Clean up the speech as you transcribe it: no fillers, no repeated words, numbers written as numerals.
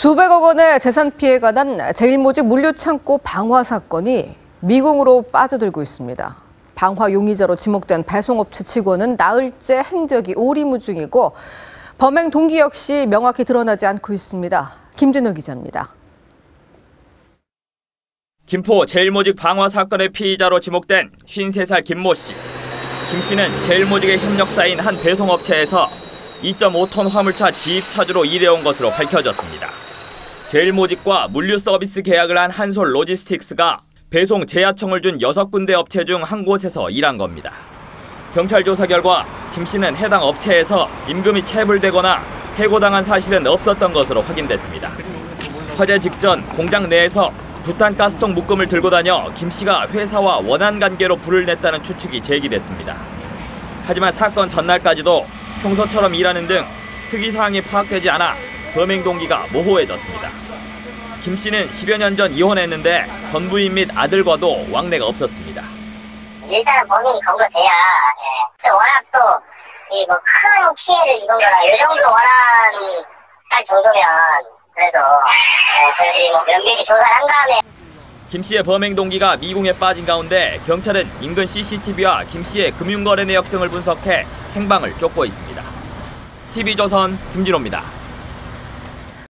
수백억 원의 재산 피해가 난 제일모직 물류창고 방화 사건이 미궁으로 빠져들고 있습니다. 방화 용의자로 지목된 배송업체 직원은 나흘째 행적이 오리무중이고 범행 동기 역시 명확히 드러나지 않고 있습니다. 김진우 기자입니다. 김포 제일모직 방화 사건의 피의자로 지목된 53살 김모 씨. 김 씨는 제일모직의 협력사인 한 배송업체에서 2.5톤 화물차 지입 차주로 일해온 것으로 밝혀졌습니다. 제일모직과 물류 서비스 계약을 한 한솔 로지스틱스가 배송 제야청을 준 6군데 업체 중 한 곳에서 일한 겁니다. 경찰 조사 결과 김 씨는 해당 업체에서 임금이 체불되거나 해고당한 사실은 없었던 것으로 확인됐습니다. 화재 직전 공장 내에서 부탄가스통 묶음을 들고 다녀 김 씨가 회사와 원한 관계로 불을 냈다는 추측이 제기됐습니다. 하지만 사건 전날까지도 평소처럼 일하는 등 특이사항이 파악되지 않아 범행 동기가 모호해졌습니다. 김 씨는 10여 년 전 이혼했는데 전부인 및 아들과도 왕래가 없었습니다. 일단은 범인이 검거돼야 워낙 또 큰 피해를 입은 거라 이 정도 원한할 정도면 그래도 저희들이 면밀히 조사를 한 다음에. 김 씨의 범행 동기가 미궁에 빠진 가운데 경찰은 인근 CCTV와 김 씨의 금융거래 내역 등을 분석해 행방을 쫓고 있습니다. TV조선 김진호입니다.